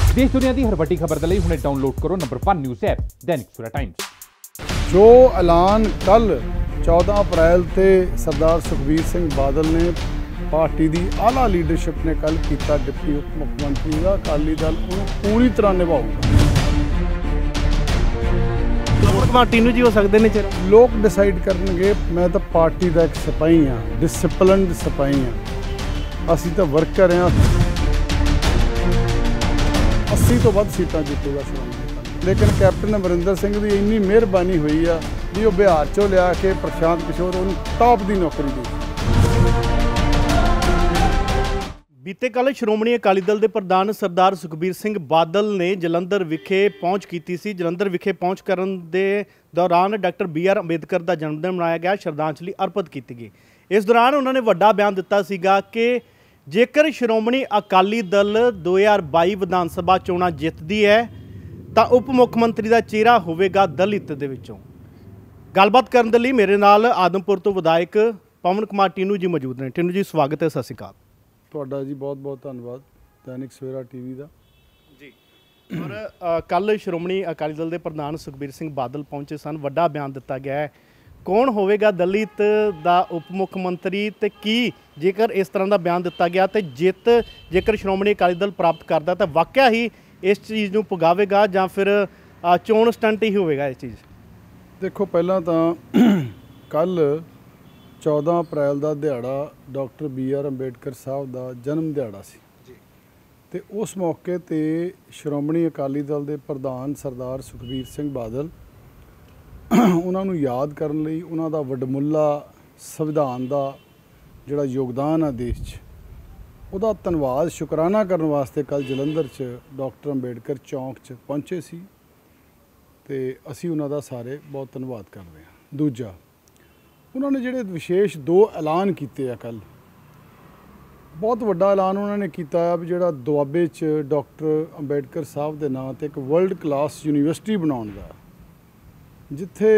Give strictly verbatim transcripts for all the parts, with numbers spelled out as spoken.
देश दुनिया की हर वड्डी खबर के लिए हुणे डाउनलोड करो number one news app Dainik Savera times. जो ऐलान कल चौदह अप्रैल से सरदार सुखबीर सिंह बादल ने पार्टी की आला लीडरशिप ने कल किया, डिप्टी उप मुख्यमंत्री का अकाली दल उन्हें पूरी तरह निभाऊगा। टीनू जी हो सकते ने लोग डिसाइड करनगे। मैं तो पार्टी का एक सिपाही हाँ, डिसिपलिनड सिपाही हाँ। असी तो वर्कर हैं। अस्सी तो वध सीटां जितूगा श्रोमणी अकाली, लेकिन कैप्टन अमरिंदर सिंह की इन्नी मेहरबानी हुई है भी वो बिहार चो लिया के प्रशांत किशोर उन्हें टॉप की नौकरी दी। बीते कल श्रोमणी अकाली दल के प्रधान सरदार सुखबीर सिंह बादल ने जलंधर विखे पहुंच की सी। जलंधर विखे पहुंच करन दे दौरान डॉक्टर बी आर अंबेडकर का जन्मदिन मनाया गया, श्रद्धांजलि अर्पित की गई। इस दौरान उन्होंने वड्डा बयान दिता सीगा कि जेकर श्रोमणी अकाली दल दो हज़ार बाई विधान सभा चोणां जितदी है तो उप मुख्यमंत्री का चेहरा होवेगा दलित दे विचों। गलबात करन दे लई मेरे नाल आदमपुर तो विधायक पवन कुमार टीनू जी मौजूद ने। टीनू जी स्वागत है, सत श्री अकाल। ਤੁਹਾਡਾ जी बहुत बहुत धन्यवाद दैनिक सवेरा टीवी का जी। और कल श्रोमणी अकाली दल के प्रधान सुखबीर सिंह बादल पहुंचे सन, वड्डा बयान दिता गया है। कौन होवेगा दलित का उप मुख्यमंत्री ते की जेकर इस तरह का बयान दिता गया तो जित जेकर श्रोमणी अकाली दल प्राप्त करता तो वाकया ही इस चीज़ को पुगावेगा या फिर चोण स्टंट ही होवेगा इस चीज़? देखो पहला तो कल चौदह अप्रैल का दिहाड़ा डॉक्टर बी आर अंबेडकर साहब का जन्म दिहाड़ा सी ते उस मौके ते श्रोमणी अकाली दल के प्रधान सरदार सुखबीर सिंह बादल उन्होंने याद करने लई उन्हों का वडमुला संविधान का जिहड़ा योगदान है देश च उहदा धन्नवाद शुकराना करने वास्ते कल जलंधर च डॉक्टर अंबेडकर चौंक च पहुँचे सी ते असी उन्हों का सारे बहुत धन्नवाद करते हैं। दूजा उन्होंने जिहड़े विशेष दो ऐलान किए कल, बहुत वड्डा ऐलान उन्होंने किया भी जिहड़ा दुआबे च डॉक्टर अंबेडकर साहब के नाम ते एक वर्ल्ड क्लास यूनिवर्सिटी बनाउण दा, जिथे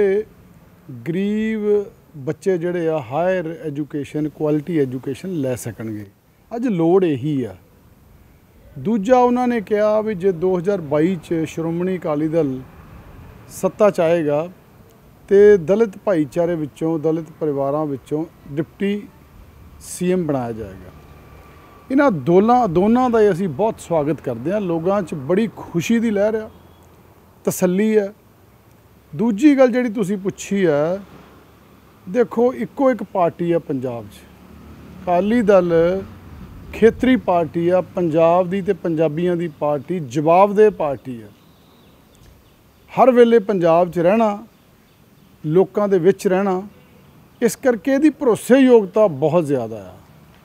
गरीब बच्चे जिहड़े आ हायर एजुकेशन क्वालिटी एजुकेशन लै सकणगे। अज लोड़ यही आ। दूजा उन्होंने कहा भी जे दो हज़ार बाई च श्रोमणी अकाली दल सत्ता च आएगा तो दलित भाईचारे विचों दलित परिवारों विचों डिप्टी सी एम बनाया जाएगा। इन्हां दोनों दोनों का असी बहुत स्वागत करते हैं। लोगों च बड़ी खुशी की लहर है, तसल्ली है। दूजी गल जिहड़ी तुसीं पुछी है, देखो इक्को एक पार्टी है पंजाब च, अकाली दल खेतरी पार्टी है, पंजाब दी ते पंजाबियों की पार्टी, जवाबदेह पार्टी है। हर वेले पंजाब च रहना, लोगों के विच रहना, इस करके इहदी भरोसेयोगता बहुत ज़्यादा है।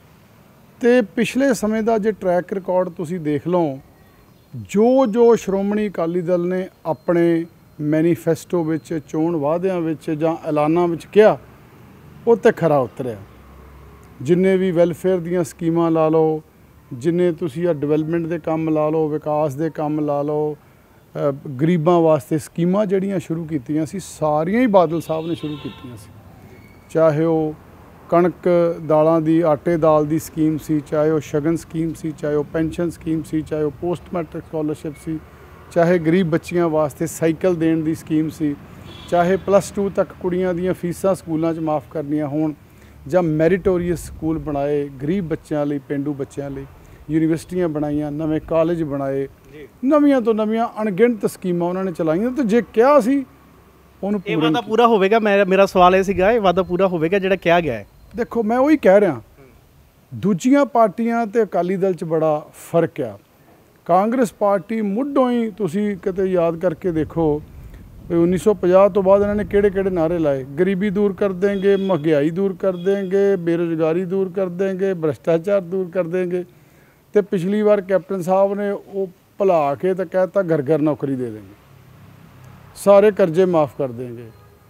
तो पिछले समय का जो ट्रैक रिकॉर्ड तुसीं देख लो, जो जो श्रोमणी अकाली दल ने अपने मैनीफेस्टो विच चोण वादियां विच जां ऐलानां विच कहा वो तो खरा उतरिया। जिन्ने भी वैलफेयर दीयां स्कीमां ला लो, जिन्ने तुसीं डिवेलपमेंट के काम ला लो, विकास के काम ला लो, गरीबां वास्ते स्कीमां जिहड़ियां शुरू कीतियां सी सारियां ही बादल साहब ने शुरू कीतियां सी। चाहे वो कणक दालां दी आटे दाल दी स्कीम सी, चाहे वो शगन स्कीम सी, चाहे वो पेंशन स्कीम सी, चाहे वो पोस्ट मैट्रिक स्कॉलरशिप सी, चाहे गरीब बच्चियां वास्ते साइकिल देण दी स्कीम सी, चाहे प्लस टू तक कुड़ियां दीयां फीसां स्कूलों च माफ़ करनियां होण जां मैरिटोरीअस स्कूल बनाए गरीब बच्चों लई, पेंडू बच्चों लई, यूनीवर्सिटियां बनाईयां, नवे कॉलेज बनाए, नवीं तो नवीं अणगिणत स्कीमां उन्होंने चलाईयां। तो जे क्या सी उहनूं ये वादा पूरा होवेगा? मेरा मेरा सवाल ये सीगा, ये वादा पूरा होवेगा जिहड़ा कहा गया है? देखो मैं वही कह रहा, दूजियां पार्टियां ते अकाली दल च बड़ा फर्क आ। कांग्रेस पार्टी मुढ़ों ही तुसीं किते याद करके देखो उन्नीस सौ पचास तो बाद इन्होंने किहड़े किहड़े नारे लाए, गरीबी दूर कर देंगे, महंगाई दूर कर देंगे, बेरोजगारी दूर कर देंगे, भ्रष्टाचार दूर कर देंगे। तो पिछली बार कैप्टन साहब ने वो भुला के तो कहता घर घर नौकरी दे देंगे, सारे कर्जे माफ़ कर देंगे।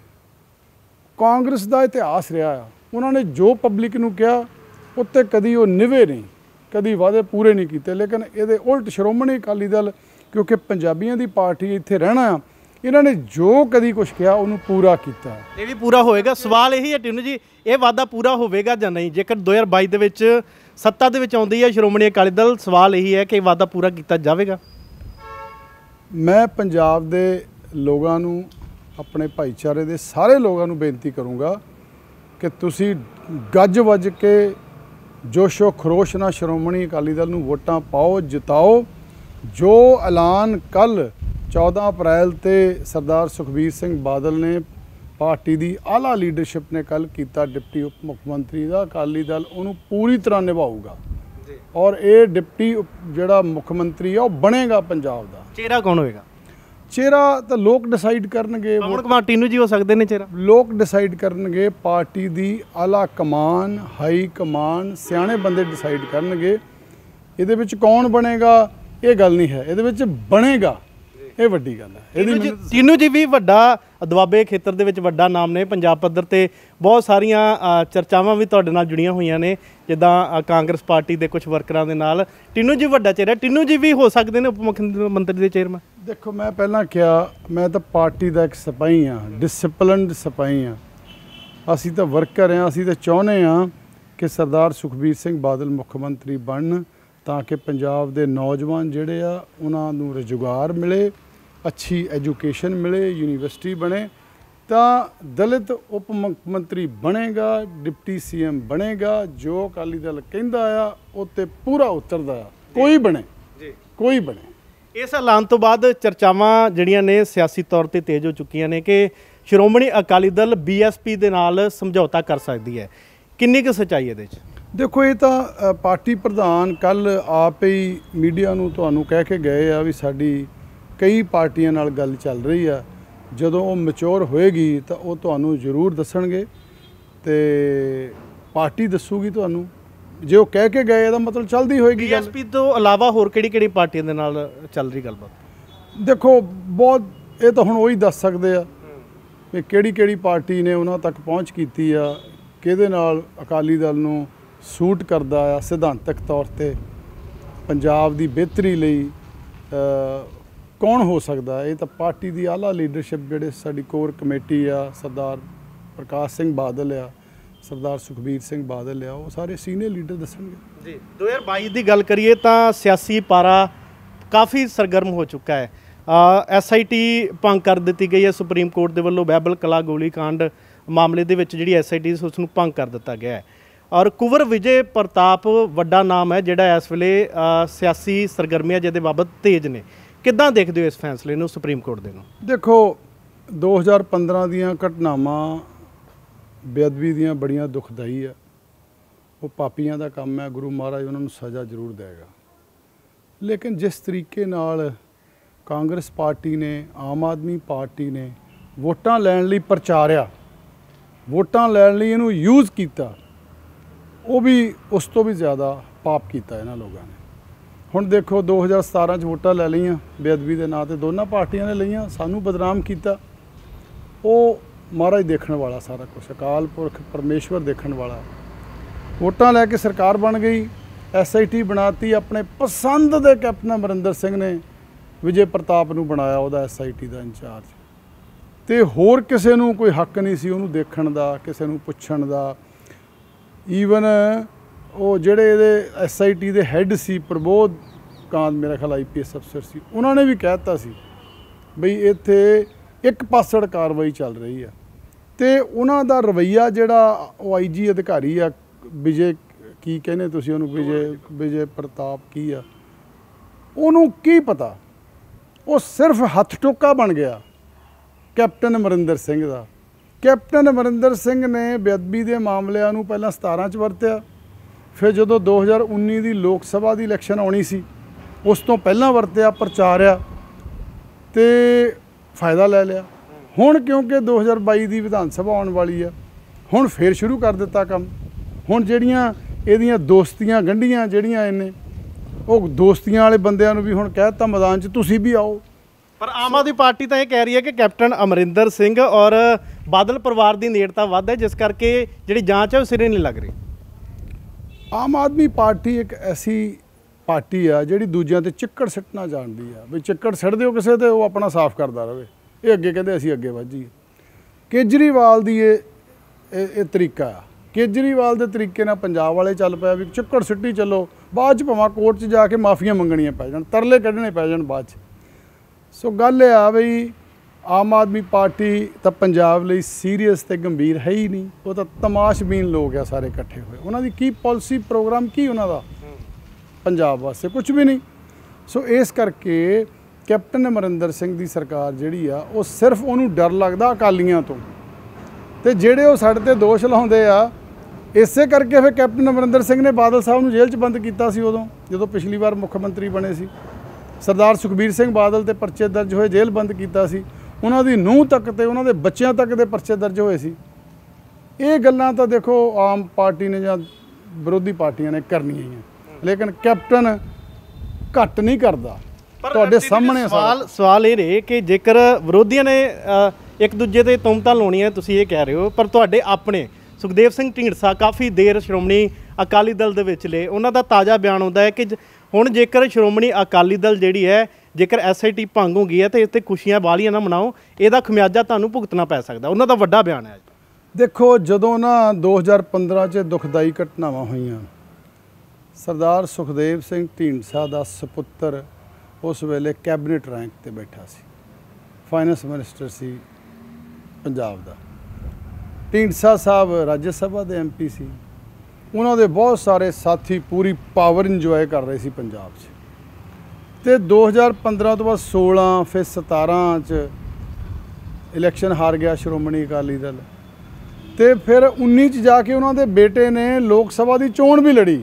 कांग्रेस का इतिहास रहा है, उन्होंने जो पब्लिक नूं कहा उत्ते कदी वो निभे नहीं, कदी वादे पूरे नहीं किए। लेकिन ये उल्ट श्रोमणी अकाली दल क्योंकि पंजाबियों की पार्टी इत्थे रहना, इन्होंने जो कदी कुछ कहा उन्होंने पूरा किया। ये भी पूरा होएगा? सवाल यही है टीनू जी, ये वादा पूरा होवेगा या नहीं? जेकर दो हज़ार बाई दे विच सत्ता दे विच आउंदी है श्रोमणी अकाली दल, सवाल यही है कि वादा पूरा किया जाएगा? ਮੈਂ ਪੰਜਾਬ ਦੇ ਲੋਕਾਂ ਨੂੰ, ਆਪਣੇ ਭਾਈਚਾਰੇ ਦੇ ਸਾਰੇ ਲੋਕਾਂ ਨੂੰ ਬੇਨਤੀ ਕਰੂੰਗਾ ਕਿ ਤੁਸੀਂ ਗੱਜ ਵੱਜ ਕੇ ਜੋਸ਼ੋ ਖਰੋਸ਼ ਨਾਲ ਸ਼੍ਰੋਮਣੀ ਅਕਾਲੀ ਦਲ ਨੂੰ ਵੋਟਾਂ ਪਾਓ, ਜਿਤਾਓ। ਜੋ ਐਲਾਨ ਕੱਲ੍ਹ ਚੌਦਾਂ ਅਪ੍ਰੈਲ ਤੇ ਸਰਦਾਰ ਸੁਖਬੀਰ ਸਿੰਘ ਬਾਦਲ ਨੇ, ਪਾਰਟੀ ਦੀ ਆਲਾ ਲੀਡਰਸ਼ਿਪ ਨੇ ਕੱਲ੍ਹ ਕੀਤਾ ਡਿਪਟੀ ਉਪ ਮੁੱਖ ਮੰਤਰੀ ਦਾ, ਅਕਾਲੀ ਦਲ ਉਹਨੂੰ ਪੂਰੀ ਤਰ੍ਹਾਂ ਨਿਭਾਊਗਾ ਔਰ ਇਹ ਡਿਪਟੀ ਜਿਹੜਾ ਮੁੱਖ ਮੰਤਰੀ ਆ ਉਹ ਬਣੇਗਾ ਪੰਜਾਬ ਦਾ। ਚਿਹਰਾ ਕੌਣ ਹੋਏਗਾ? ਚਿਹਰਾ ਤਾਂ ਲੋਕ ਡਿਸਾਈਡ ਕਰਨਗੇ। ਪਵਨ ਕੁਮਾਰ ਟੀਨੂ ਜੀ ਹੋ ਸਕਦੇ ਨੇ ਚਿਹਰਾ? ਲੋਕ ਡਿਸਾਈਡ ਕਰਨਗੇ, ਪਾਰਟੀ ਦੀ ਆਲਾ ਕਮਾਨ, ਹਾਈ ਕਮਾਨ, ਸਿਆਣੇ ਬੰਦੇ ਡਿਸਾਈਡ ਕਰਨਗੇ। ਇਹਦੇ ਵਿੱਚ ਕੌਣ ਬਣੇਗਾ ਇਹ ਗੱਲ ਨਹੀਂ ਹੈ, ਇਹਦੇ ਵਿੱਚ ਬਣੇਗਾ, ਇਹ ਵੱਡੀ ਗੱਲ ਹੈ। ਇਹਦੀ ਟੀਨੂ ਜੀ ਵੀ ਵੱਡਾ ਦੁਆਬੇ ਖੇਤਰ ਦੇ ਵਿੱਚ ਵੱਡਾ ਨਾਮ ਨੇ, ਪੰਜਾਬ ਪੱਧਰ ਤੇ ਬਹੁਤ ਸਾਰੀਆਂ ਚਰਚਾਵਾਂ ਵੀ ਤੁਹਾਡੇ ਨਾਲ ਜੁੜੀਆਂ ਹੋਈਆਂ ਨੇ, ਜਿੱਦਾਂ ਕਾਂਗਰਸ ਪਾਰਟੀ ਦੇ ਕੁਝ ਵਰਕਰਾਂ ਦੇ ਨਾਲ। ਟੀਨੂ ਜੀ ਵੱਡਾ ਚਿਹਰਾ, ਟੀਨੂ ਜੀ ਵੀ ਹੋ ਸਕਦੇ ਨੇ ਉਪ ਮੁੱਖ ਮੰਤਰੀ ਦੇ ਚੇਅਰਮੈਨ? ਦੇਖੋ, ਮੈਂ ਪਹਿਲਾਂ ਕਿਹਾ ਮੈਂ ਤਾਂ ਪਾਰਟੀ ਦਾ ਇੱਕ ਸਿਪਾਹੀ ਹਾਂ, ਡਿਸਪਲਿਨਡ ਸਿਪਾਹੀ ਹਾਂ। ਅਸੀਂ ਤਾਂ ਵਰਕਰ ਹਾਂ, ਅਸੀਂ ਤਾਂ ਚਾਹੁੰਦੇ ਹਾਂ ਕਿ ਸਰਦਾਰ ਸੁਖਬੀਰ ਸਿੰਘ ਬਾਦਲ ਮੁੱਖ ਮੰਤਰੀ ਬਣਨ ਤਾਂ ਕਿ ਪੰਜਾਬ ਦੇ ਨੌਜਵਾਨ ਜਿਹੜੇ ਆ ਉਹਨਾਂ ਨੂੰ ਰੁਜ਼ਗਾਰ ਮਿਲੇ, ਅੱਛੀ ਐਜੂਕੇਸ਼ਨ ਮਿਲੇ, ਯੂਨੀਵਰਸਿਟੀ ਬਣੇ, ਤਾਂ ਦਲਿਤ ਉਪ ਮੁੱਖ ਮੰਤਰੀ ਬਣੇਗਾ, ਡਿਪਟੀ ਸੀ ਐਮ ਬਣੇਗਾ। ਜੋ ਅਕਾਲੀ ਦਲ ਕਹਿੰਦਾ ਆ ਉਹ 'ਤੇ ਪੂਰਾ ਉਤਰਦਾ ਆ, ਕੋਈ ਬਣੇ ਜੀ, ਕੋਈ ਬਣੇ। ਇਸ ਐਲਾਨ ਤੋਂ ਬਾਅਦ ਚਰਚਾਵਾਂ ਜਿਹੜੀਆਂ ਨੇ ਸਿਆਸੀ ਤੌਰ ਤੇ ਤੇਜ਼ ਹੋ ਚੁੱਕੀਆਂ ਨੇ ਕਿ Shiromani Akali Dal B S P ਦੇ ਨਾਲ ਸਮਝੌਤਾ ਕਰ ਸਕਦੀ ਹੈ। ਕਿੰਨੀ ਕੁ ਸੱਚਾਈ ਇਹਦੇ 'ਚ? ਦੇਖੋ, ਇਹ ਤਾਂ ਪਾਰਟੀ ਪ੍ਰਧਾਨ ਕੱਲ੍ਹ ਆਪ ਹੀ ਮੀਡੀਆ ਨੂੰ ਤੁਹਾਨੂੰ ਕਹਿ ਕੇ ਗਏ ਆ ਵੀ ਸਾਡੀ ਕਈ ਪਾਰਟੀਆਂ ਨਾਲ ਗੱਲ ਚੱਲ ਰਹੀ ਆ। ਜਦੋਂ ਉਹ ਮੈਚੁਰ ਹੋਏਗੀ ਤਾਂ ਉਹ ਤੁਹਾਨੂੰ ਜ਼ਰੂਰ ਦੱਸਣਗੇ ਤੇ ਪਾਰਟੀ ਦੱਸੂਗੀ ਤੁਹਾਨੂੰ। ਜੇ ਉਹ ਕਹਿ ਕੇ ਗਏ ਇਹਦਾ ਮਤਲਬ ਚੱਲਦੀ ਹੋਏਗੀ। ਬੀ ਐਸ ਪੀ ਤੋਂ ਇਲਾਵਾ ਹੋਰ ਕਿਹੜੀ ਕਿਹੜੀ ਪਾਰਟੀਆਂ ਦੇ ਨਾਲ ਚੱਲ ਰਹੀ ਗੱਲਬਾਤ? ਦੇਖੋ, ਬਹੁਤ ਇਹ ਤਾਂ ਹੁਣ ਉਹੀ ਦੱਸ ਸਕਦੇ ਆ ਕਿ ਕਿਹੜੀ ਕਿਹੜੀ ਪਾਰਟੀ ਨੇ ਉਹਨਾਂ ਤੱਕ ਪਹੁੰਚ ਕੀਤੀ ਆ, ਕਿਹਦੇ ਨਾਲ ਅਕਾਲੀ ਦਲ ਨੂੰ ਸੂਟ ਕਰਦਾ ਆ ਸਿਧਾਂਤਕ ਤੌਰ ਤੇ, ਪੰਜਾਬ ਦੀ ਬਿਹਤਰੀ ਲਈ ਕੌਣ ਹੋ ਸਕਦਾ। ਇਹ ਤਾਂ ਪਾਰਟੀ ਦੀ ਆਲਾ ਲੀਡਰਸ਼ਿਪ, ਜਿਹੜੇ ਸਾਡੀ ਕੋਰ ਕਮੇਟੀ ਆ, ਸਰਦਾਰ ਪ੍ਰਕਾਸ਼ ਸਿੰਘ ਬਾਦਲ ਆ, ਸਰਦਾਰ ਸੁਖਬੀਰ ਸਿੰਘ ਬਾਦਲ ਆ, ਉਹ ਸਾਰੇ ਸੀਨੀਅਰ ਲੀਡਰ ਦੱਸਣਗੇ ਜੀ। ਦੋ ਹਜ਼ਾਰ ਬਾਈ ਦੀ ਗੱਲ ਕਰੀਏ ਤਾਂ ਸਿਆਸੀ ਪਾਰਾ ਕਾਫੀ ਸਰਗਰਮ ਹੋ ਚੁੱਕਾ ਹੈ। ਐਸ ਆਈ ਟੀ ਭੰਗ ਕਰ ਦਿੱਤੀ ਗਈ ਹੈ ਸੁਪਰੀਮ ਕੋਰਟ ਦੇ ਵੱਲੋਂ। ਬਹਿਬਲ ਕਲਾ ਗੋਲੀ ਕਾਂਡ ਮਾਮਲੇ ਦੇ ਵਿੱਚ ਜਿਹੜੀ ਐਸ ਆਈ ਟੀ ਉਸ ਨੂੰ ਭੰਗ ਕਰ ਦਿੱਤਾ ਗਿਆ ਹੈ ਔਰ ਕੁੰਵਰ ਵਿਜੇ ਪ੍ਰਤਾਪ ਵੱਡਾ ਨਾਮ ਹੈ ਜਿਹੜਾ ਇਸ ਵੇਲੇ ਸਿਆਸੀ ਸਰਗਰਮੀਆਂ ਜਿਹਦੇ ਬਾਬਤ ਤੇਜ਼ ਨੇ। ਕਿੱਦਾਂ ਦੇਖਦੇ ਹੋ ਇਸ ਫੈਸਲੇ ਨੂੰ ਸੁਪਰੀਮ ਕੋਰਟ ਦੇ ਨੂੰ? ਦੇਖੋ, ਦੋ ਹਜ਼ਾਰ ਪੰਦਰਾਂ ਦੀਆਂ ਘਟਨਾਵਾਂ ਬੇਅਦਬੀ ਦੀਆਂ ਬੜੀਆਂ ਦੁਖਦਾਈ ਆ। ਉਹ ਪਾਪੀਆਂ ਦਾ ਕੰਮ ਹੈ, ਗੁਰੂ ਮਹਾਰਾਜ ਉਹਨਾਂ ਨੂੰ ਸਜ਼ਾ ਜ਼ਰੂਰ ਦੇਗਾ। ਲੇਕਿਨ ਜਿਸ ਤਰੀਕੇ ਨਾਲ ਕਾਂਗਰਸ ਪਾਰਟੀ ਨੇ, ਆਮ ਆਦਮੀ ਪਾਰਟੀ ਨੇ ਵੋਟਾਂ ਲੈਣ ਲਈ ਪ੍ਰਚਾਰਿਆ, ਵੋਟਾਂ ਲੈਣ ਲਈ ਇਹਨੂੰ ਯੂਜ਼ ਕੀਤਾ, ਉਹ ਵੀ ਉਸ ਤੋਂ ਵੀ ਜ਼ਿਆਦਾ ਪਾਪ ਕੀਤਾ ਇਹਨਾਂ ਲੋਕਾਂ ਨੇ। ਹੁਣ ਦੇਖੋ, ਦੋ ਹਜ਼ਾਰ ਸਤਾਰਾਂ 'ਚ ਵੋਟਾਂ ਲੈ ਲਈਆਂ ਬੇਅਦਬੀ ਦੇ ਨਾਂ 'ਤੇ, ਦੋਨਾਂ ਪਾਰਟੀਆਂ ਨੇ ਲਈਆਂ, ਸਾਨੂੰ ਬਦਨਾਮ ਕੀਤਾ। ਉਹ ਮਹਾਰਾਜ ਦੇਖਣ ਵਾਲਾ ਸਾਰਾ ਕੁਛ, ਅਕਾਲ ਪੁਰਖ ਪਰਮੇਸ਼ਵਰ ਦੇਖਣ ਵਾਲਾ। ਵੋਟਾਂ ਲੈ ਕੇ ਸਰਕਾਰ ਬਣ ਗਈ, ਐਸ ਆਈ ਟੀ ਬਣਾਤੀ। ਆਪਣੇ ਪਸੰਦ ਦੇ ਕੈਪਟਨ ਅਮਰਿੰਦਰ ਸਿੰਘ ਨੇ ਵਿਜੇ ਪ੍ਰਤਾਪ ਨੂੰ ਬਣਾਇਆ ਉਹਦਾ ਐਸ ਆਈ ਟੀ ਦਾ ਇੰਚਾਰਜ, ਅਤੇ ਹੋਰ ਕਿਸੇ ਨੂੰ ਕੋਈ ਹੱਕ ਨਹੀਂ ਸੀ ਉਹਨੂੰ ਦੇਖਣ ਦਾ, ਕਿਸੇ ਨੂੰ ਪੁੱਛਣ ਦਾ। ਈਵਨ ਉਹ ਜਿਹੜੇ ਇਹਦੇ ਐਸ ਆਈ ਟੀ ਦੇ ਹੈੱਡ ਸੀ ਪ੍ਰਬੋਧ ਕਾਂਤ, ਮੇਰਾ ਖਿਆਲ ਆਈ ਪੀ ਐਸ ਅਫਸਰ ਸੀ, ਉਹਨਾਂ ਨੇ ਵੀ ਕਹਿ ਦਿੱਤਾ ਸੀ ਬਈ ਇੱਥੇ ਇੱਕ ਪਾਸੜ ਕਾਰਵਾਈ ਚੱਲ ਰਹੀ ਆ। ਅਤੇ ਉਹਨਾਂ ਦਾ ਰਵੱਈਆ ਜਿਹੜਾ ਉਹ ਆਈ ਜੀ ਅਧਿਕਾਰੀ ਆ, ਵਿਜੇ ਕੀ ਕਹਿੰਦੇ ਤੁਸੀਂ ਉਹਨੂੰ, ਵਿਜੇ ਵਿਜੇ ਪ੍ਰਤਾਪ ਕੀ ਆ, ਉਹਨੂੰ ਕੀ ਪਤਾ। ਉਹ ਸਿਰਫ ਹੱਥ ਟੋਕਾ ਬਣ ਗਿਆ ਕੈਪਟਨ ਅਮਰਿੰਦਰ ਸਿੰਘ ਦਾ। ਕੈਪਟਨ ਅਮਰਿੰਦਰ ਸਿੰਘ ਨੇ ਬੇਅਦਬੀ ਦੇ ਮਾਮਲਿਆਂ ਨੂੰ ਪਹਿਲਾਂ ਸਤਾਰਾਂ 'ਚ ਵਰਤਿਆ, ਫਿਰ ਜਦੋਂ ਦੋ ਹਜ਼ਾਰ ਉੱਨੀ ਦੀ ਲੋਕ ਸਭਾ ਦੀ ਇਲੈਕਸ਼ਨ ਆਉਣੀ ਸੀ ਉਸ ਤੋਂ ਪਹਿਲਾਂ ਵਰਤਿਆ, ਪ੍ਰਚਾਰਿਆ ਅਤੇ ਫਾਇਦਾ ਲੈ ਲਿਆ। ਹੁਣ ਕਿਉਂਕਿ ਦੋ ਹਜ਼ਾਰ ਬਾਈ ਦੀ ਵਿਧਾਨ ਸਭਾ ਆਉਣ ਵਾਲੀ ਆ, ਹੁਣ ਫੇਰ ਸ਼ੁਰੂ ਕਰ ਦਿੱਤਾ ਕੰਮ। ਹੁਣ ਜਿਹੜੀਆਂ ਇਹਦੀਆਂ ਦੋਸਤੀਆਂ ਗੰਢੀਆਂ ਜਿਹੜੀਆਂ ਇਹਨੇ, ਉਹ ਦੋਸਤੀਆਂ ਵਾਲੇ ਬੰਦਿਆਂ ਨੂੰ ਵੀ ਹੁਣ ਕਹਿ ਦਿੱਤਾ ਮੈਦਾਨ 'ਚ ਤੁਸੀਂ ਵੀ ਆਓ। ਪਰ ਆਮ ਆਦਮੀ ਪਾਰਟੀ ਤਾਂ ਇਹ ਕਹਿ ਰਹੀ ਹੈ ਕਿ ਕੈਪਟਨ ਅਮਰਿੰਦਰ ਸਿੰਘ ਔਰ ਬਾਦਲ ਪਰਿਵਾਰ ਦੀ ਨੇੜਤਾ ਵੱਧ ਹੈ, ਜਿਸ ਕਰਕੇ ਜਿਹੜੀ ਜਾਂਚ ਹੈ ਉਹ ਸਿਰੇ ਨਹੀਂ ਲੱਗ ਰਹੀ। ਆਮ ਆਦਮੀ ਪਾਰਟੀ ਇੱਕ ਐਸੀ ਪਾਰਟੀ ਆ ਜਿਹੜੀ ਦੂਜਿਆਂ 'ਤੇ ਚਿੱਕੜ ਸਿੱਟਣਾ ਜਾਣਦੀ ਆ, ਵੀ ਚਿੱਕੜ ਸਿੱਟ ਦਿਓ ਕਿਸੇ 'ਤੇ, ਉਹ ਆਪਣਾ ਸਾਫ਼ ਕਰਦਾ ਰਹੇ। ਇਹ ਅੱਗੇ ਕਹਿੰਦੇ ਅਸੀਂ ਅੱਗੇ ਵੱਧ ਜਾਈਏ। ਕੇਜਰੀਵਾਲ ਦੀ ਇਹ ਇਹ ਤਰੀਕਾ ਆ। ਕੇਜਰੀਵਾਲ ਦੇ ਤਰੀਕੇ ਨਾਲ ਪੰਜਾਬ ਵਾਲੇ ਚੱਲ ਪਿਆ ਵੀ ਚਿੱਕੜ ਸਿੱਟੀ ਚੱਲੋ, ਬਾਅਦ 'ਚ ਭਾਵੇਂ ਕੋਰਟ 'ਚ ਜਾ ਕੇ ਮਾਫੀਆਂ ਮੰਗਣੀਆਂ ਪੈ ਜਾਣ, ਤਰਲੇ ਕੱਢਣੇ ਪੈ ਜਾਣ ਬਾਅਦ 'ਚ। ਸੋ ਗੱਲ ਇਹ ਆ ਬਈ ਆਮ ਆਦਮੀ ਪਾਰਟੀ ਤਾਂ ਪੰਜਾਬ ਲਈ ਸੀਰੀਅਸ ਤੇ ਗੰਭੀਰ ਹੈ ਹੀ ਨਹੀਂ, ਉਹ ਤਾਂ ਤਮਾਸ਼ਬੀਨ ਲੋਕ ਆ ਸਾਰੇ ਇਕੱਠੇ ਹੋਏ। ਉਹਨਾਂ ਦੀ ਕੀ ਪਾਲਿਸੀ ਪ੍ਰੋਗਰਾਮ ਕੀ ਉਹਨਾਂ ਦਾ ਪੰਜਾਬ ਵਾਸਤੇ, ਕੁਝ ਵੀ ਨਹੀਂ। ਸੋ ਇਸ ਕਰਕੇ ਕੈਪਟਨ ਅਮਰਿੰਦਰ ਸਿੰਘ ਦੀ ਸਰਕਾਰ ਜਿਹੜੀ ਆ ਉਹ ਸਿਰਫ ਉਹਨੂੰ ਡਰ ਲੱਗਦਾ ਅਕਾਲੀਆਂ ਤੋਂ, ਤੇ ਜਿਹੜੇ ਉਹ ਸਾਡੇ ਤੇ ਦੋਸ਼ ਲਾਉਂਦੇ ਆ ਇਸੇ ਕਰਕੇ ਫਿਰ ਕੈਪਟਨ ਅਮਰਿੰਦਰ ਸਿੰਘ ਨੇ ਬਾਦਲ ਸਾਹਿਬ ਨੂੰ ਜੇਲ੍ਹ 'ਚ ਬੰਦ ਕੀਤਾ ਸੀ ਉਦੋਂ ਜਦੋਂ ਪਿਛਲੀ ਵਾਰ ਮੁੱਖ ਮੰਤਰੀ ਬਣੇ ਸੀ। ਸਰਦਾਰ ਸੁਖਬੀਰ ਸਿੰਘ ਬਾਦਲ ਤੇ ਪਰਚੇ ਦਰਜ ਹੋਏ, ਜੇਲ੍ਹ ਬੰਦ ਕੀਤਾ ਸੀ। ਉਹਨਾਂ ਦੀ ਨੂੰਹ ਤੱਕ ਤੇ ਉਹਨਾਂ ਦੇ ਬੱਚਿਆਂ ਤੱਕ ਦੇ ਪਰਚੇ ਦਰਜ ਹੋਏ ਸੀ। ਇਹ ਗੱਲਾਂ ਤਾਂ ਦੇਖੋ ਆਮ ਪਾਰਟੀ ਨੇ ਜਾਂ ਵਿਰੋਧੀ ਪਾਰਟੀਆਂ ਨੇ ਕਰਨੀਆਂ ਹੀ ਆ, ਲੇਕਿਨ ਕੈਪਟਨ ਘੱਟ ਨਹੀਂ ਕਰਦਾ। ਤੁਹਾਡੇ ਸਾਹਮਣੇ ਸਵਾਲ ਸਵਾਲ ਇਹ ਰਹੇ ਕਿ ਜੇਕਰ ਵਿਰੋਧੀਆਂ ਨੇ ਇੱਕ ਦੂਜੇ ਤੇ ਤੁਮਤਾਂ ਲਾਉਣੀਆਂ, ਤੁਸੀਂ ਇਹ ਕਹਿ ਰਹੇ ਹੋ, ਪਰ ਤੁਹਾਡੇ ਆਪਣੇ ਸੁਖਦੇਵ ਸਿੰਘ ਢੀਂਡਸਾ ਕਾਫੀ ਦੇਰ ਸ਼੍ਰੋਮਣੀ ਅਕਾਲੀ ਦਲ ਦੇ ਵਿੱਚ ਲਏ। ਉਹਨਾਂ ਦਾ ਤਾਜ਼ਾ ਬਿਆਨ ਆਉਂਦਾ ਹੈ ਕਿ ਹੁਣ ਜੇਕਰ ਸ਼੍ਰੋਮਣੀ ਅਕਾਲੀ ਦਲ ਜਿਹੜੀ ਹੈ ਜੇਕਰ ਐਸ ਆਈ ਟੀ ਭੰਗ ਹੋ ਗਈ ਹੈ ਤਾਂ ਇਸ 'ਤੇ ਖੁਸ਼ੀਆਂ ਬਾਹਲੀਆਂ ਨਾ ਮਨਾਓ, ਇਹਦਾ ਖਮਿਆਜਾ ਤੁਹਾਨੂੰ ਭੁਗਤਣਾ ਪੈ ਸਕਦਾ। ਉਹਨਾਂ ਦਾ ਵੱਡਾ ਬਿਆਨ ਹੈ। ਦੇਖੋ ਜਦੋਂ ਨਾ ਦੋ ਹਜ਼ਾਰ ਪੰਦਰਾਂ 'ਚ ਦੁਖਦਾਈ ਘਟਨਾਵਾਂ ਹੋਈਆਂ, ਸਰਦਾਰ ਸੁਖਦੇਵ ਸਿੰਘ ਢੀਂਡਸਾ ਦਾ ਸਪੁੱਤਰ ਉਸ ਵੇਲੇ ਕੈਬਨਿਟ ਰੈਂਕ ਤੇ ਬੈਠਾ ਸੀ, ਫਾਈਨੈਂਸ ਮਿਨਿਸਟਰ ਸੀ ਪੰਜਾਬ ਦਾ। ਢੀਂਡਸਾ ਸਾਹਿਬ ਰਾਜ ਸਭਾ ਦੇ ਐਮ ਪੀ ਸੀ। ਉਹਨਾਂ ਦੇ ਬਹੁਤ ਸਾਰੇ ਸਾਥੀ ਪੂਰੀ ਪਾਵਰ ਇੰਜੋਏ ਕਰ ਰਹੇ ਸੀ ਪੰਜਾਬ 'ਚ। ਤੇ ਦੋ ਹਜ਼ਾਰ ਪੰਦਰਾਂ ਤੋਂ ਬਾਅਦ ਸੋਲਾਂ ਫਿਰ ਸਤਾਰਾਂ 'ਚ ਇਲੈਕਸ਼ਨ ਹਾਰ ਗਿਆ ਸ਼੍ਰੋਮਣੀ ਅਕਾਲੀ ਦਲ, ਤੇ ਫਿਰ ਉੱਨੀ 'ਚ ਜਾ ਕੇ ਉਹਨਾਂ ਦੇ ਬੇਟੇ ਨੇ ਲੋਕ ਸਭਾ ਦੀ ਚੋਣ ਵੀ ਲੜੀ।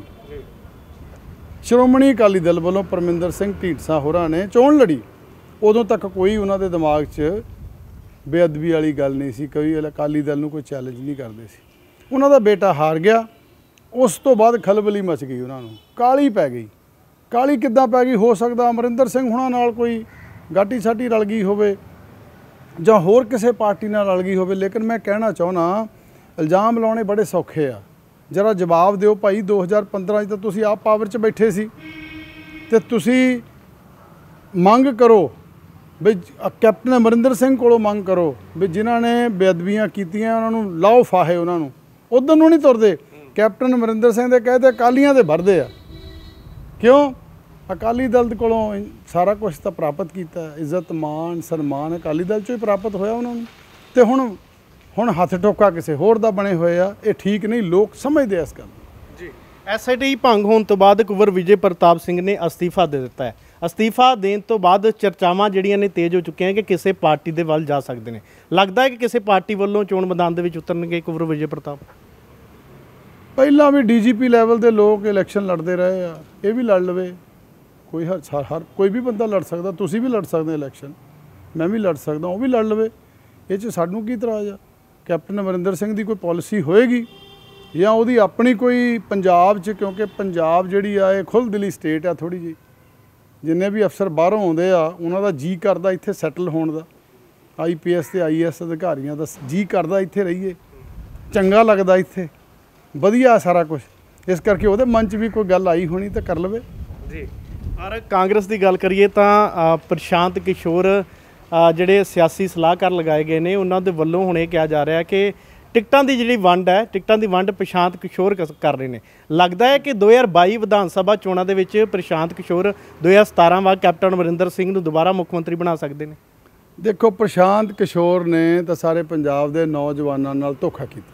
ਸ਼੍ਰੋਮਣੀ ਅਕਾਲੀ ਦਲ ਵੱਲੋਂ ਪਰਮਿੰਦਰ ਸਿੰਘ ਢੀਂਡਸਾ ਹੋਰਾਂ ਨੇ ਚੋਣ ਲੜੀ। ਉਦੋਂ ਤੱਕ ਕੋਈ ਉਹਨਾਂ ਦੇ ਦਿਮਾਗ 'ਚ ਬੇਅਦਬੀ ਵਾਲੀ ਗੱਲ ਨਹੀਂ ਸੀ, ਕੋਈ ਅਕਾਲੀ ਦਲ ਨੂੰ ਕੋਈ ਚੈਲੰਜ ਨਹੀਂ ਕਰਦੇ ਸੀ। ਉਹਨਾਂ ਦਾ ਬੇਟਾ ਹਾਰ ਗਿਆ। ਉਸ ਤੋਂ ਬਾਅਦ ਖਲਬਲੀ ਮਚ ਗਈ, ਉਹਨਾਂ ਨੂੰ ਕਾਲੀ ਪੈ ਗਈ। ਕਾਲੀ ਕਿੱਦਾਂ ਪੈ ਗਈ? ਹੋ ਸਕਦਾ ਅਮਰਿੰਦਰ ਸਿੰਘ ਹੁਣਾਂ ਨਾਲ ਕੋਈ ਗਾਟੀ ਸਾਟੀ ਰਲ ਗਈ ਹੋਵੇ ਜਾਂ ਹੋਰ ਕਿਸੇ ਪਾਰਟੀ ਨਾਲ ਰਲ ਗਈ ਹੋਵੇ, ਲੇਕਿਨ ਮੈਂ ਕਹਿਣਾ ਚਾਹੁੰਦਾ ਇਲਜ਼ਾਮ ਲਾਉਣੇ ਬੜੇ ਸੌਖੇ ਆ। ਜਰਾ ਜਵਾਬ ਦਿਓ ਭਾਈ, ਦੋ ਹਜ਼ਾਰ ਪੰਦਰਾਂ 'ਚ ਤਾਂ ਤੁਸੀਂ ਆਪ ਪਾਵਰ 'ਚ ਬੈਠੇ ਸੀ, ਤੇ ਤੁਸੀਂ ਮੰਗ ਕਰੋ ਵੀ ਕੈਪਟਨ ਅਮਰਿੰਦਰ ਸਿੰਘ ਕੋਲੋਂ ਮੰਗ ਕਰੋ ਵੀ ਜਿਨ੍ਹਾਂ ਨੇ ਬੇਅਦਬੀਆਂ ਕੀਤੀਆਂ ਉਹਨਾਂ ਨੂੰ ਲਾਓ ਫਾਹੇ, ਉਹਨਾਂ ਨੂੰ ਉਧਰ ਨੂੰ ਨਹੀਂ ਤੁਰਦੇ। ਕੈਪਟਨ ਅਮਰਿੰਦਰ ਸਿੰਘ ਦੇ ਕਹੇ ਤੇ ਅਕਾਲੀਆਂ ਦੇ ਭਰਦੇ ਆ। ਕਿਉਂ? ਅਕਾਲੀ ਦਲ ਕੋਲੋਂ ਸਾਰਾ ਕੁਝ ਤਾਂ ਪ੍ਰਾਪਤ ਕੀਤਾ, ਇੱਜ਼ਤ ਮਾਣ ਸਨਮਾਨ ਅਕਾਲੀ ਦਲ 'ਚੋਂ ਹੀ ਪ੍ਰਾਪਤ ਹੋਇਆ ਉਹਨਾਂ ਨੂੰ। ਤੇ ਹੁਣ ਹੁਣ ਹੱਥ ਟੋਕਾ ਕਿਸੇ ਹੋਰ ਦਾ ਬਣੇ ਹੋਏ ਆ, ਇਹ ਠੀਕ ਨਹੀਂ। ਲੋਕ ਸਮਝਦੇ ਇਸ ਗੱਲ ਨੂੰ। ਜੀ, ਐਸ ਆਈ ਟੀ ਭੰਗ ਹੋਣ ਤੋਂ ਬਾਅਦ ਕੁੰਵਰ ਵਿਜੇ ਪ੍ਰਤਾਪ ਸਿੰਘ ਨੇ ਅਸਤੀਫਾ ਦੇ ਦਿੱਤਾ ਹੈ। ਅਸਤੀਫਾ ਦੇਣ ਤੋਂ ਬਾਅਦ ਚਰਚਾਵਾਂ ਜਿਹੜੀਆਂ ਨੇ ਤੇਜ਼ ਹੋ ਚੁੱਕੀਆਂ ਕਿ ਕਿਸੇ ਪਾਰਟੀ ਦੇ ਵੱਲ ਜਾ ਸਕਦੇ ਨੇ। ਲੱਗਦਾ ਹੈ ਕਿ ਕਿਸੇ ਪਾਰਟੀ ਵੱਲੋਂ ਚੋਣ ਮੈਦਾਨ ਦੇ ਵਿੱਚ ਉਤਰਨਗੇ ਕੁੰਵਰ ਵਿਜੇ ਪ੍ਰਤਾਪ? ਪਹਿਲਾਂ ਵੀ ਡੀ ਜੀ ਪੀ ਲੈਵਲ ਦੇ ਲੋਕ ਇਲੈਕਸ਼ਨ ਲੜਦੇ ਰਹੇ ਆ, ਇਹ ਵੀ ਲੜ ਲਵੇ। ਕੋਈ ਹਰ ਹਰ ਕੋਈ ਵੀ ਬੰਦਾ ਲੜ ਸਕਦਾ, ਤੁਸੀਂ ਵੀ ਲੜ ਸਕਦੇ ਇਲੈਕਸ਼ਨ, ਮੈਂ ਵੀ ਲੜ ਸਕਦਾ, ਉਹ ਵੀ ਲੜ ਲਵੇ। ਇਹ 'ਚ ਸਾਨੂੰ ਕੀ ਇਤਰਾਜ਼ ਆ? ਕੈਪਟਨ ਅਮਰਿੰਦਰ ਸਿੰਘ ਦੀ ਕੋਈ ਪਾਲਿਸੀ ਹੋਏਗੀ ਜਾਂ ਉਹਦੀ ਆਪਣੀ ਕੋਈ ਪੰਜਾਬ 'ਚ, ਕਿਉਂਕਿ ਪੰਜਾਬ ਜਿਹੜੀ ਆ ਇਹ ਖੁੱਲ੍ਹ ਦਿਲੀ ਸਟੇਟ ਆ ਥੋੜ੍ਹੀ ਜਿਹੀ। ਜਿੰਨੇ ਵੀ ਅਫਸਰ ਬਾਹਰੋਂ ਆਉਂਦੇ ਆ ਉਹਨਾਂ ਦਾ ਜੀ ਕਰਦਾ ਇੱਥੇ ਸੈਟਲ ਹੋਣ ਦਾ, ਆਈ ਪੀ ਐਸ ਤੇ ਆਈ ਏ ਐਸ ਅਧਿਕਾਰੀਆਂ ਦਾ ਜੀ ਕਰਦਾ ਇੱਥੇ ਰਹੀਏ, ਚੰਗਾ ਲੱਗਦਾ ਇੱਥੇ, ਵਧੀਆ ਸਾਰਾ ਕੁਝ। ਇਸ ਕਰਕੇ ਉਹਦੇ ਮਨ 'ਚ ਵੀ ਕੋਈ ਗੱਲ ਆਈ ਹੋਣੀ ਤਾਂ ਕਰ ਲਵੇ ਜੀ। ਔਰ ਕਾਂਗਰਸ ਦੀ ਗੱਲ ਕਰੀਏ ਤਾਂ ਪ੍ਰਸ਼ਾਂਤ ਕਿਸ਼ੋਰ ਜਿਹੜੇ ਸਿਆਸੀ ਸਲਾਹਕਾਰ ਲਗਾਏ ਗਏ ਨੇ, ਉਹਨਾਂ ਦੇ ਵੱਲੋਂ ਹੁਣ ਇਹ ਕਿਹਾ ਜਾ ਰਿਹਾ ਕਿ ਟਿਕਟਾਂ ਦੀ ਜਿਹੜੀ ਵੰਡ ਹੈ, ਟਿਕਟਾਂ ਦੀ ਵੰਡ ਪ੍ਰਸ਼ਾਂਤ ਕਿਸ਼ੋਰ ਕਰ ਰਹੇ ਨੇ। ਲੱਗਦਾ ਹੈ ਕਿ ਦੋ ਹਜ਼ਾਰ ਬਾਈ ਵਿਧਾਨ ਸਭਾ ਚੋਣਾਂ ਦੇ ਵਿੱਚ ਪ੍ਰਸ਼ਾਂਤ ਕਿਸ਼ੋਰ ਦੋ ਹਜ਼ਾਰ ਸਤਾਰਾਂ ਬਾਅਦ ਕੈਪਟਨ ਅਮਰਿੰਦਰ ਸਿੰਘ ਨੂੰ ਦੁਬਾਰਾ ਮੁੱਖ ਮੰਤਰੀ ਬਣਾ ਸਕਦੇ ਨੇ। ਦੇਖੋ, ਪ੍ਰਸ਼ਾਂਤ ਕਿਸ਼ੋਰ ਨੇ ਤਾਂ ਸਾਰੇ ਪੰਜਾਬ ਦੇ ਨੌਜਵਾਨਾਂ ਨਾਲ ਧੋਖਾ ਕੀਤਾ।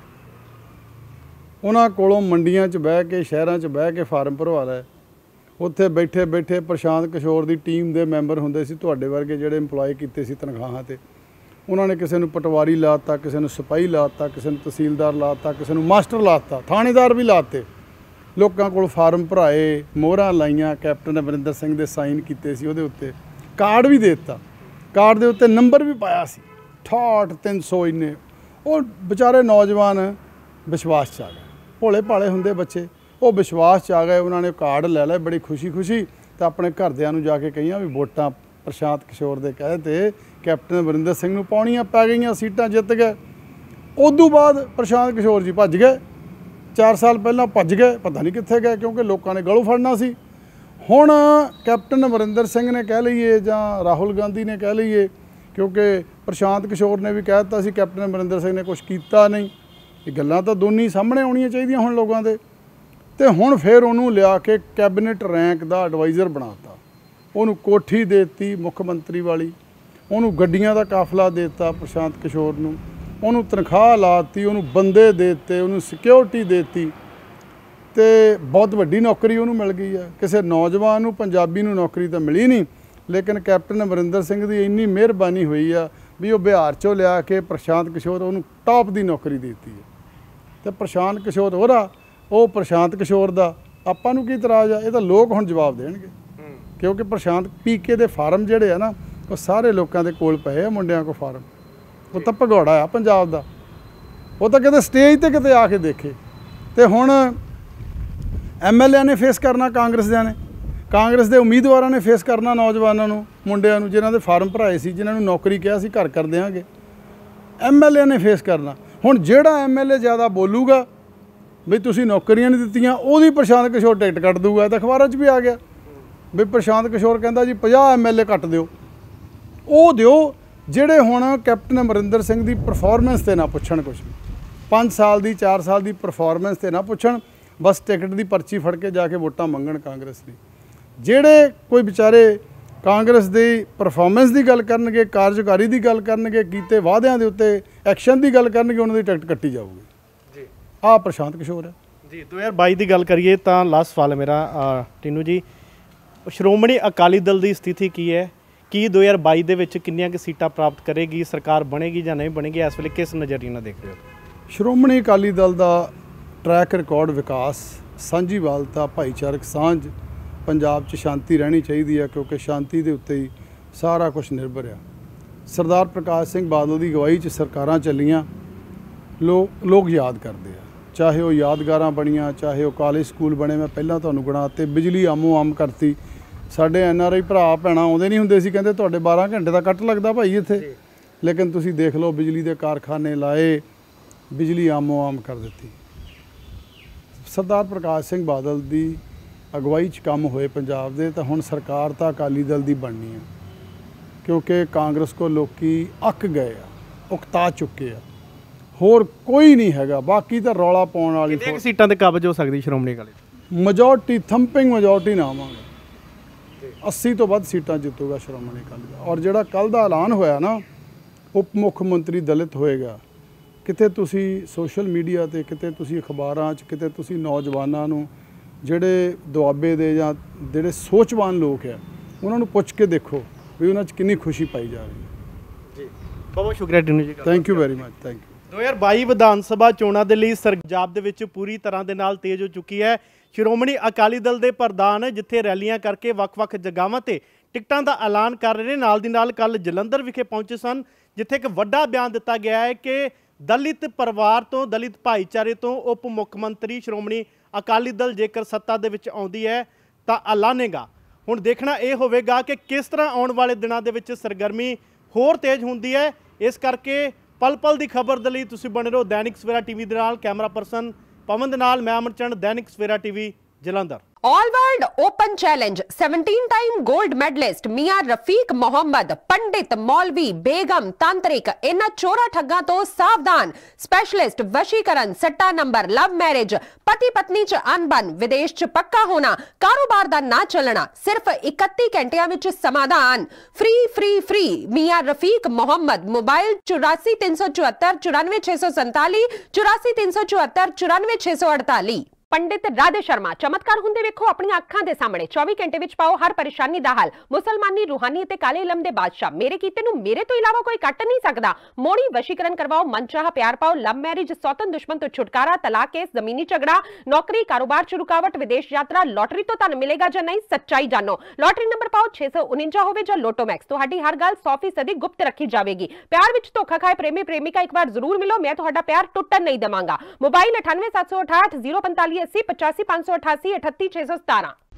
ਉਹਨਾਂ ਕੋਲੋਂ ਮੰਡੀਆਂ 'ਚ ਬਹਿ ਕੇ, ਸ਼ਹਿਰਾਂ 'ਚ ਬਹਿ ਕੇ ਫਾਰਮ ਭਰਵਾ ਲਏ। ਉੱਥੇ ਬੈਠੇ ਬੈਠੇ ਪ੍ਰਸ਼ਾਂਤ ਕਿਸ਼ੋਰ ਦੀ ਟੀਮ ਦੇ ਮੈਂਬਰ ਹੁੰਦੇ ਸੀ, ਤੁਹਾਡੇ ਵਰਗੇ ਜਿਹੜੇ ਇੰਪਲੋਏ ਕੀਤੇ ਸੀ ਤਨਖਾਹਾਂ 'ਤੇ। ਉਹਨਾਂ ਨੇ ਕਿਸੇ ਨੂੰ ਪਟਵਾਰੀ ਲਾ ਦਿੱਤਾ, ਕਿਸੇ ਨੂੰ ਸਿਪਾਹੀ ਲਾ ਦਿੱਤਾ, ਕਿਸੇ ਨੂੰ ਤਹਿਸੀਲਦਾਰ ਲਾ ਦਿੱਤਾ, ਕਿਸੇ ਨੂੰ ਮਾਸਟਰ ਲਾ ਦਿੱਤਾ, ਥਾਣੇਦਾਰ ਵੀ ਲਾ ਦਿੱਤੇ। ਲੋਕਾਂ ਕੋਲ ਫਾਰਮ ਭਰਾਏ, ਮੋਹਰਾਂ ਲਾਈਆਂ, ਕੈਪਟਨ ਅਮਰਿੰਦਰ ਸਿੰਘ ਦੇ ਸਾਈਨ ਕੀਤੇ ਸੀ ਉਹਦੇ ਉੱਤੇ, ਕਾਰਡ ਵੀ ਦੇ ਦਿੱਤਾ। ਕਾਰਡ ਦੇ ਉੱਤੇ ਨੰਬਰ ਵੀ ਪਾਇਆ ਸੀ ਅਠਾਹਠ ਤਿੰਨ ਸੌ ਇੰਨੇ। ਉਹ ਵਿਚਾਰੇ ਨੌਜਵਾਨ ਵਿਸ਼ਵਾਸ 'ਚ ਆ ਗਏ, ਭੋਲੇ ਭਾਲੇ ਹੁੰਦੇ ਬੱਚੇ, ਉਹ ਵਿਸ਼ਵਾਸ 'ਚ ਆ ਗਏ। ਉਹਨਾਂ ਨੇ ਕਾਰਡ ਲੈ ਲਏ ਬੜੀ ਖੁਸ਼ੀ ਖੁਸ਼ੀ, ਤਾਂ ਆਪਣੇ ਘਰਦਿਆਂ ਨੂੰ ਜਾ ਕੇ ਕਹੀਆਂ ਵੀ ਵੋਟਾਂ ਪ੍ਰਸ਼ਾਂਤ ਕਿਸ਼ੋਰ ਦੇ ਕਹੇ 'ਤੇ ਕੈਪਟਨ ਅਮਰਿੰਦਰ ਸਿੰਘ ਨੂੰ ਪਾਉਣੀਆਂ ਪੈ ਗਈਆਂ, ਸੀਟਾਂ ਜਿੱਤ ਗਏ। ਉਦੋਂ ਬਾਅਦ ਪ੍ਰਸ਼ਾਂਤ ਕਿਸ਼ੋਰ ਜੀ ਭੱਜ ਗਏ, ਚਾਰ ਸਾਲ ਪਹਿਲਾਂ ਭੱਜ ਗਏ, ਪਤਾ ਨਹੀਂ ਕਿੱਥੇ ਗਏ, ਕਿਉਂਕਿ ਲੋਕਾਂ ਨੇ ਗਲੋਂ ਫੜਨਾ ਸੀ। ਹੁਣ ਕੈਪਟਨ ਅਮਰਿੰਦਰ ਸਿੰਘ ਨੇ ਕਹਿ ਲਈਏ ਜਾਂ ਰਾਹੁਲ ਗਾਂਧੀ ਨੇ ਕਹਿ ਲਈਏ, ਕਿਉਂਕਿ ਪ੍ਰਸ਼ਾਂਤ ਕਿਸ਼ੋਰ ਨੇ ਵੀ ਕਹਿ ਦਿੱਤਾ ਸੀ ਕੈਪਟਨ ਅਮਰਿੰਦਰ ਸਿੰਘ ਨੇ ਕੁਛ ਕੀਤਾ ਨਹੀਂ। ਇਹ ਗੱਲਾਂ ਤਾਂ ਦੋਨੀ ਸਾਹਮਣੇ ਆਉਣੀਆਂ ਚਾਹੀਦੀਆਂ ਹੁਣ ਲੋਕਾਂ ਦੇ। ਤੇ ਹੁਣ ਫਿਰ ਉਹਨੂੰ ਲਿਆ ਕੇ ਕੈਬਨਿਟ ਰੈਂਕ ਦਾ ਐਡਵਾਈਜ਼ਰ ਬਣਾਤਾ। ਉਹਨੂੰ ਕੋਠੀ ਦੇਤੀ ਮੁੱਖ ਮੰਤਰੀ ਵਾਲੀ, ਉਹਨੂੰ ਗੱਡੀਆਂ ਦਾ ਕਾਫਲਾ ਦੇਤਾ ਪ੍ਰਸ਼ਾਂਤ ਕਿਸ਼ੋਰ ਨੂੰ, ਉਹਨੂੰ ਤਨਖਾਹ ਲਾਤੀ, ਉਹਨੂੰ ਬੰਦੇ ਦੇਤੇ, ਉਹਨੂੰ ਸਿਕਿਉਰਿਟੀ ਦੇਤੀ ਤੇ ਬਹੁਤ ਵੱਡੀ ਨੌਕਰੀ ਉਹਨੂੰ ਮਿਲ ਗਈ ਹੈ। ਕਿਸੇ ਨੌਜਵਾਨ ਨੂੰ ਪੰਜਾਬੀ ਨੂੰ ਨੌਕਰੀ ਤਾਂ ਮਿਲੀ ਨਹੀਂ, ਲੇਕਿਨ ਕੈਪਟਨ ਅਮਰਿੰਦਰ ਸਿੰਘ ਦੀ ਇੰਨੀ ਮਿਹਰਬਾਨੀ ਹੋਈ ਆ ਵੀ ਉਹ ਬਿਹਾਰ ਚੋਂ ਲਿਆ ਕੇ ਪ੍ਰਸ਼ਾਂਤ ਕਿਸ਼ੋਰ ਉਹਨੂੰ ਟੌਪ ਦੀ ਨੌਕਰੀ ਦਿੱਤੀ ਹੈ। ਤੇ ਪ੍ਰਸ਼ਾਂਤ ਕਿਸ਼ੋਰ ਉਹਦਾ ਉਹ ਪ੍ਰਸ਼ਾਂਤ ਕਿਸ਼ੋਰ ਦਾ ਆਪਾਂ ਨੂੰ ਕੀ ਇਤਰਾਜ਼ ਆ? ਇਹ ਤਾਂ ਲੋਕ ਹੁਣ ਜਵਾਬ ਦੇਣਗੇ, ਕਿਉਂਕਿ ਪ੍ਰਸ਼ਾਂਤ ਪੀਕੇ ਦੇ ਫਾਰਮ ਜਿਹੜੇ ਆ ਨਾ ਉਹ ਸਾਰੇ ਲੋਕਾਂ ਦੇ ਕੋਲ ਪਏ ਆ, ਮੁੰਡਿਆਂ ਕੋ ਫਾਰਮ। ਉਹ ਤਾਂ ਭਗੌੜਾ ਆ ਪੰਜਾਬ ਦਾ, ਉਹ ਤਾਂ ਕਿਤੇ ਸਟੇਜ ਤੇ ਕਿਤੇ ਆ ਕੇ ਦੇਖੇ। ਤੇ ਹੁਣ ਐਮ ਐਲ ਏ ਨੇ ਫੇਸ ਕਰਨਾ ਕਾਂਗਰਸ ਦਿਆਂ ਨੇ, ਕਾਂਗਰਸ ਦੇ ਉਮੀਦਵਾਰਾਂ ਨੇ ਫੇਸ ਕਰਨਾ ਨੌਜਵਾਨਾਂ ਨੂੰ, ਮੁੰਡਿਆਂ ਨੂੰ ਜਿਨ੍ਹਾਂ ਦੇ ਫਾਰਮ ਭਰਾਏ ਸੀ, ਜਿਨ੍ਹਾਂ ਨੂੰ ਨੌਕਰੀ ਕਿਹਾ ਸੀ ਘਰ ਕਰ ਦਿਆਂਗੇ, ਐਮ ਐਲ ਏ ਨੇ ਫੇਸ ਕਰਨਾ। ਹੁਣ ਜਿਹੜਾ ਐਮ ਐਲ ਏ ਜ਼ਿਆਦਾ ਬੋਲੂਗਾ ਵੀ ਤੁਸੀਂ ਨੌਕਰੀਆਂ ਨਹੀਂ ਦਿੱਤੀਆਂ, ਉਹਦੀ ਪ੍ਰਸ਼ਾਂਤ ਕਿਸ਼ੋਰ ਟਿਕਟ ਕੱਟ ਦੂਗਾ। ਤਾਂ ਅਖਬਾਰਾਂ 'ਚ ਵੀ ਆ ਗਿਆ ਵੀ ਪ੍ਰਸ਼ਾਂਤ ਕਿਸ਼ੋਰ ਕਹਿੰਦਾ ਜੀ ਪੰਜਾਹ ਐਮ ਐਲ ਏ ਕੱਟ ਦਿਓ, ਉਹ ਦਿਓ ਜਿਹੜੇ ਹੁਣ ਕੈਪਟਨ ਅਮਰਿੰਦਰ ਸਿੰਘ ਦੀ ਪਰਫਾਰਮੈਂਸ 'ਤੇ ਨਾ ਪੁੱਛਣ ਕੁਛ, ਪੰਜ ਸਾਲ ਦੀ ਚਾਰ ਸਾਲ ਦੀ ਪਰਫਾਰਮੈਂਸ 'ਤੇ ਨਾ ਪੁੱਛਣ, ਬਸ ਟਿਕਟ ਦੀ ਪਰਚੀ ਫੜ ਕੇ ਜਾ ਕੇ ਵੋਟਾਂ ਮੰਗਣ ਕਾਂਗਰਸ ਦੀ। ਜਿਹੜੇ ਕੋਈ ਵਿਚਾਰੇ ਕਾਂਗਰਸ ਦੀ ਪਰਫਾਰਮੈਂਸ ਦੀ ਗੱਲ ਕਰਨਗੇ, ਕਾਰਜਕਾਰੀ ਦੀ ਗੱਲ ਕਰਨਗੇ, ਕੀਤੇ ਵਾਅਦਿਆਂ ਦੇ ਉੱਤੇ ਐਕਸ਼ਨ ਦੀ ਗੱਲ ਕਰਨਗੇ, ਉਹਨਾਂ ਦੀ ਟਿਕਟ ਕੱਟੀ ਜਾਊਗੀ ਜੀ। ਆਹ ਪ੍ਰਸ਼ਾਂਤ ਕਿਸ਼ੋਰ ਹੈ ਜੀ। ਦੋ ਹਜ਼ਾਰ ਬਾਈ ਦੀ ਗੱਲ ਕਰੀਏ ਤਾਂ ਲਾਸਟ ਸਵਾਲ ਹੈ ਮੇਰਾ ਟੀਨੂ ਜੀ, ਸ਼੍ਰੋਮਣੀ ਅਕਾਲੀ ਦਲ ਦੀ ਸਥਿਤੀ ਕੀ ਹੈ? ਕੀ ਦੋ ਹਜ਼ਾਰ ਬਾਈ ਦੇ ਵਿੱਚ ਕਿੰਨੀਆਂ ਕੁ ਸੀਟਾਂ ਪ੍ਰਾਪਤ ਕਰੇਗੀ, ਸਰਕਾਰ ਬਣੇਗੀ ਜਾਂ ਨਹੀਂ ਬਣੇਗੀ? ਇਸ ਵੇਲੇ ਕਿਸ ਨਜ਼ਰੀਏ ਨਾਲ ਦੇਖ ਰਹੇ ਹੋ? ਸ਼੍ਰੋਮਣੀ ਅਕਾਲੀ ਦਲ ਦਾ ਟਰੈਕ ਰਿਕਾਰਡ ਵਿਕਾਸ, ਸਾਂਝੀਵਾਲਤਾ, ਭਾਈਚਾਰਕ ਸਾਂਝ, ਪੰਜਾਬ 'ਚ ਸ਼ਾਂਤੀ ਰਹਿਣੀ ਚਾਹੀਦੀ ਹੈ, ਕਿਉਂਕਿ ਸ਼ਾਂਤੀ ਦੇ ਉੱਤੇ ਹੀ ਸਾਰਾ ਕੁਝ ਨਿਰਭਰ ਆ। ਸਰਦਾਰ ਪ੍ਰਕਾਸ਼ ਸਿੰਘ ਬਾਦਲ ਦੀ ਅਗਵਾਈ 'ਚ ਸਰਕਾਰਾਂ ਚੱਲੀਆਂ, ਲੋਕ ਲੋਕ ਯਾਦ ਕਰਦੇ ਆ, ਚਾਹੇ ਉਹ ਯਾਦਗਾਰਾਂ ਬਣੀਆਂ, ਚਾਹੇ ਉਹ ਕਾਲਜ ਸਕੂਲ ਬਣੇ। ਮੈਂ ਪਹਿਲਾਂ ਤੁਹਾਨੂੰ ਗਿਣਾ ਤੇ ਬਿਜਲੀ ਆਮੋ ਆਮ ਕਰਤੀ। ਸਾਡੇ ਐਨ ਆਰ ਆਈ ਭਰਾ ਭੈਣਾਂ ਆਉਂਦੇ ਨਹੀਂ ਹੁੰਦੇ ਸੀ, ਕਹਿੰਦੇ ਤੁਹਾਡੇ ਬਾਰਾਂ ਘੰਟੇ ਦਾ ਕੱਟ ਲੱਗਦਾ ਭਾਈ ਇੱਥੇ, ਲੇਕਿਨ ਤੁਸੀਂ ਦੇਖ ਲਓ ਬਿਜਲੀ ਦੇ ਕਾਰਖਾਨੇ ਲਾਏ, ਬਿਜਲੀ ਆਮੋ ਆਮ ਕਰ ਦਿੱਤੀ। ਸਰਦਾਰ ਪ੍ਰਕਾਸ਼ ਸਿੰਘ ਬਾਦਲ ਦੀ ਅਗਵਾਈ 'ਚ ਕੰਮ ਹੋਏ ਪੰਜਾਬ ਦੇ, ਤਾਂ ਹੁਣ ਸਰਕਾਰ ਤਾਂ ਅਕਾਲੀ ਦਲ ਦੀ ਬਣਨੀ ਹੈ, ਕਿਉਂਕਿ ਕਾਂਗਰਸ ਕੋ ਲੋਕੀ ਅੱਕ ਗਏ ਆ, ਉਕਤਾ ਚੁੱਕੇ ਆ, ਹੋਰ ਕੋਈ ਨਹੀਂ ਹੈਗਾ। ਬਾਕੀ ਤਾਂ ਰੌਲਾ ਪਾਉਣ ਵਾਲੀ ਕਿੰਨੀਆਂ ਸੀਟਾਂ ਤੇ ਕਬਜ਼ ਹੋ ਸਕਦੀ Shiromani Akali Dal? Majority, thumping majority ਨਾ ਆਵਾਂਗੇ, ਅੱਸੀ ਤੋਂ ਵੱਧ ਸੀਟਾਂ ਜਿੱਤੂਗਾ ਸ਼੍ਰੋਮਣੀ ਅਕਾਲੀ ਦਲ। ਔਰ ਜਿਹੜਾ ਕੱਲ੍ਹ ਦਾ ਐਲਾਨ ਹੋਇਆ ਨਾ, ਉਪ ਮੁੱਖ ਮੰਤਰੀ ਦਲਿਤ ਹੋਏਗਾ, ਕਿਤੇ ਤੁਸੀਂ ਸੋਸ਼ਲ ਮੀਡੀਆ 'ਤੇ, ਕਿਤੇ ਤੁਸੀਂ ਅਖਬਾਰਾਂ 'ਚ, ਕਿਤੇ ਤੁਸੀਂ ਨੌਜਵਾਨਾਂ ਨੂੰ, ਜਿਹੜੇ ਦੁਆਬੇ ਦੇ ਜਾਂ ਜਿਹੜੇ ਸੋਚਵਾਨ ਲੋਕ ਹੈ, ਉਹਨਾਂ ਨੂੰ ਪੁੱਛ ਕੇ ਦੇਖੋ ਵੀ ਉਹਨਾਂ 'ਚ ਕਿੰਨੀ ਖੁਸ਼ੀ ਪਾਈ ਜਾ ਰਹੀ ਹੈ ਜੀ। ਬਹੁਤ ਬਹੁਤ ਸ਼ੁਕਰੀਆ Tinu ji. Thank you very much. Thank you. ਦੋ ਹਜ਼ਾਰ ਬਾਈ ਵਿਧਾਨ ਸਭਾ ਚੋਣਾਂ ਦੇ ਲਈ ਪੰਜਾਬ ਦੇ ਵਿੱਚ ਪੂਰੀ ਤਰ੍ਹਾਂ ਦੇ ਨਾਲ ਤੇਜ਼ ਹੋ ਚੁੱਕੀ ਹੈ। ਸ਼੍ਰੋਮਣੀ ਅਕਾਲੀ ਦਲ ਦੇ ਪ੍ਰਧਾਨ ਜਿੱਥੇ ਰੈਲੀਆਂ ਕਰਕੇ ਵੱਖ-ਵੱਖ ਜਗ੍ਹਾਵਾਂ ਤੇ ਟਿਕਟਾਂ ਦਾ ਐਲਾਨ ਕਰ ਰਹੇ ਨੇ, ਨਾਲ ਦੀ ਨਾਲ ਕੱਲ ਜਲੰਧਰ ਵਿਖੇ ਪਹੁੰਚੇ ਸਨ, ਜਿੱਥੇ ਇੱਕ ਵੱਡਾ ਬਿਆਨ ਦਿੱਤਾ ਗਿਆ ਹੈ ਕਿ ਦਲਿਤ ਪਰਿਵਾਰ ਤੋਂ, ਦਲਿਤ ਭਾਈਚਾਰੇ ਤੋਂ ਉਪ ਮੁੱਖ ਮੰਤਰੀ ਸ਼੍ਰੋਮਣੀ ਅਕਾਲੀ ਦਲ ਜੇਕਰ ਸੱਤਾ ਦੇ ਵਿੱਚ ਆਉਂਦੀ ਹੈ ਤਾਂ ਐਲਾਨੇਗਾ। ਹੁਣ ਦੇਖਣਾ ਇਹ ਹੋਵੇਗਾ ਕਿ ਕਿਸ ਤਰ੍ਹਾਂ ਆਉਣ ਵਾਲੇ ਦਿਨਾਂ ਦੇ ਵਿੱਚ ਸਰਗਰਮੀ ਹੋਰ ਤੇਜ਼ ਹੁੰਦੀ ਹੈ। ਇਸ ਕਰਕੇ ਪਲ ਪਲ ਦੀ ਖਬਰ ਦੇ ਲਈ ਤੁਸੀਂ ਬਣੇ ਰਹੋ ਦੈਨਿਕ ਸਵੇਰਾ ਟੀਵੀ ਦੇ ਨਾਲ। ਕੈਮਰਾ ਪਰਸਨ ਪਵਨ ਦੇ ਨਾਲ ਮੈਂ Amarchand, Dainik Savera TV, Jalandhar. All world open challenge seventeen time gold medalist Miyan Rafiq Mohammad, पंडित, मौलवी, बेगम, तांत्रिक, इन्हां चोरा ठग्गां तो सावधान। स्पेशलिस्ट वशीकरण, सट्टा नंबर, लव मैरिज, पति पत्नी च अनबन, विदेश च पक्का होना, कारोबार दा ना चलना, सिर्फ इकत्ती घंटियां विच समाधान। Free free free Miyan Rafiq Mohammad. Mobile चौरासी तीन सौ चौहत्तर चौरानवे छे सौ संताली, चौरासी तीन सौ चौहत्तर चौरानवे छे सौ अड़ताली। पंडित राधे शर्मा, चमत्कार हुंदे वेखो अपनी अखां दे सामने। चौबी घंटे विच पाओ हर परेशानी दा हल। मुसलमानी, रूहानी ते काले इलम दे बादशाह, मेरे कीते नूं मेरे तो इलावा कोई कट नहीं सकदा। मोड़ी वशीकरण करवाओ, मनचाहा प्यार पाओ, लव मैरिज, सौतन दुश्मन तो छुटकारा, तलाक केस, जमीनी झगड़ा, नौकरी, कारोबार च रुकावट, विदेश यात्रा, लॉटरी तो धन मिलेगा जां नहीं, सच्चाई जानो। लॉटरी नंबर पाओ छे सौ उनंजा होवे जां लोटो मैक्स, तुहाडी हर गल सौ फीसदी गुप्त रखी जावेगी। प्यार विच धोखा खाए प्रेमी प्रेमिका एक बार जरूर मिलो, मैं तुहाडा प्यार टुटन नहीं देवांगा। मोबाइल अठानवे सत्त सौ अठाहठ जीरो पैंताली अस्सी पचासी पांच सौ अठासी अठत्ती छे सौ सतारा।